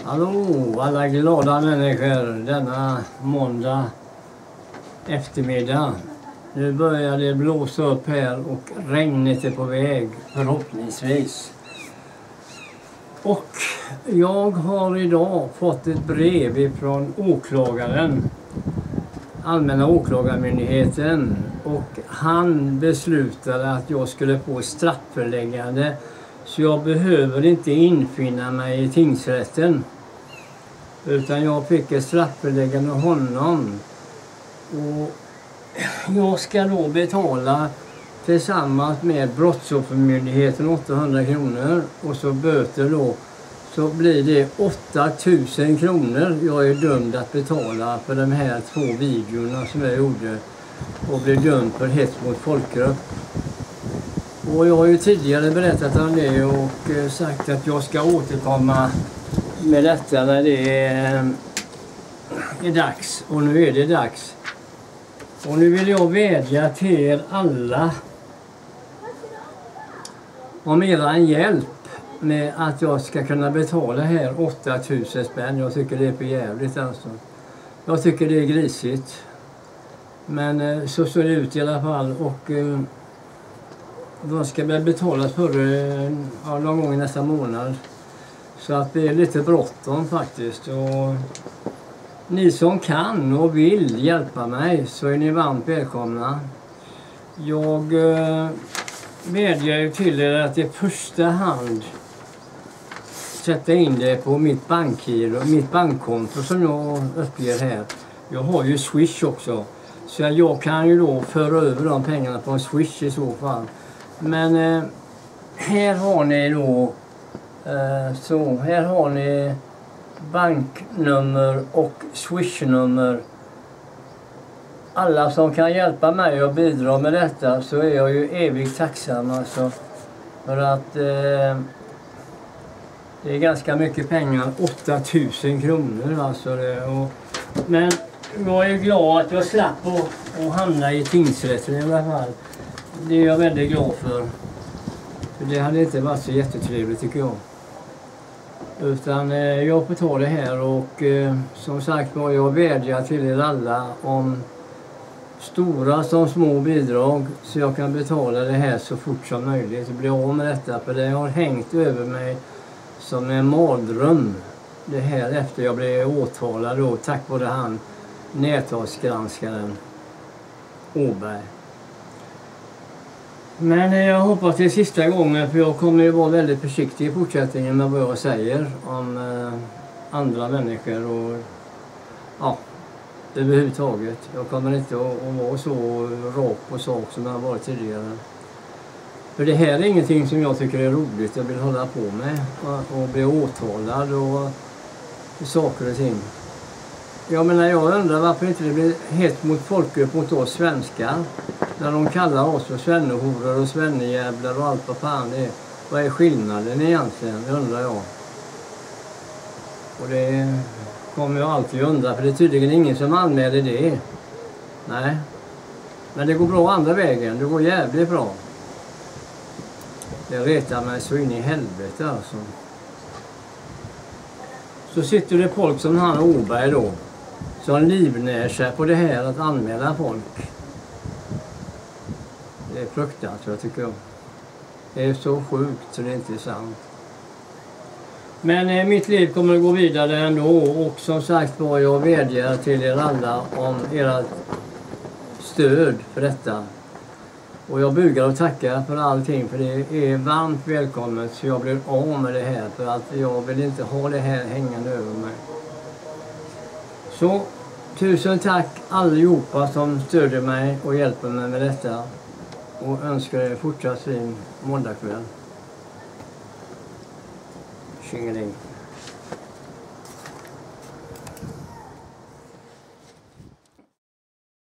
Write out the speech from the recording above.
Hallå alla glada människor denna måndag eftermiddag. Nu börjar det blåsa upp här och regnet är på väg förhoppningsvis. Och jag har idag fått ett brev från åklagaren, Allmänna åklagarmyndigheten, och han beslutade att jag skulle få strafföreläggande, så jag behöver inte infinna mig i tingsrätten, utan jag fick ett strafföreläggande av honom. Och jag ska då betala tillsammans med brottsoffermyndigheten 800 kronor och så böter då, så blir det 8000 kronor jag är dömd att betala för de här 2 videorna som jag gjorde och blev dömd för hets mot folkgrupp. Och jag har ju tidigare berättat om det och sagt att jag ska återkomma med detta när det är dags. Och nu är det dags. Och nu vill jag vädja till er alla om eran hjälp med att jag ska kunna betala här 8000 spänn. Jag tycker det är för jävligt alltså. Jag tycker det är grisigt. Men så ser det ut i alla fall, och de ska väl betalas för någon gång nästa månad. Så att det är lite bråttom faktiskt. Och ni som kan och vill hjälpa mig så är ni varmt välkomna. Jag vädjar ju till er att i första hand sätta in det på mitt bankgiro, mitt bankkonto som jag uppger här. Jag har ju Swish också, så jag kan ju då föra över de pengarna på en Swish i så fall. Men här har ni då här har ni banknummer och Swish-nummer. Alla som kan hjälpa mig och bidra med detta, så är jag ju evigt tacksam alltså, för att det är ganska mycket pengar, 8000 kronor alltså men jag är glad att jag slapp att hamna i tingsrätten i alla fall. Det är jag väldigt glad för det hade inte varit så jättetrevligt tycker jag. Utan jag får ta det här, och som sagt var, jag vädjar till er alla om stora som små bidrag, så jag kan betala det här så fort som möjligt och bli av med detta, för det har hängt över mig som en mardröm det här efter jag blev åtalad då, tack vare han näthatsgranskaren Åberg. Men jag hoppas det är sista gången, för jag kommer ju vara väldigt försiktig i fortsättningen med vad jag säger om andra människor och ja, överhuvudtaget. Jag kommer inte att vara så rak på sak som jag har varit tidigare. För det här är ingenting som jag tycker är roligt. Jag vill hålla på med och bli åtalad och saker och ting. Jag menar, jag undrar varför inte det blir hets mot folkgrupp mot oss svenskar. När de kallar oss för svennehoror och svennejävlar och allt vad fan det är. Vad är skillnaden egentligen, undrar jag. Och det kommer jag alltid undra, för det är tydligen ingen som anmäler det. Nej. Men det går bra andra vägen, det går jävligt bra. Det retar mig så in i helvete alltså. Så sitter det folk som han Åberg då, som livnär sig på det här att anmäla folk. Det är fruktansvärt tycker jag. Det är så sjukt så det är inte sant. Men mitt liv kommer att gå vidare ändå, och som sagt var, jag vädjar till er alla om era stöd för detta. Och jag bugar och tackar för allting, för det är varmt välkommet, så jag blir av med det här, för att jag vill inte ha det här hängande över mig. Så tusen tack allihopa som stöder mig och hjälper mig med detta, och önskar er fortsatt fin måndagkväll. Tjingeling.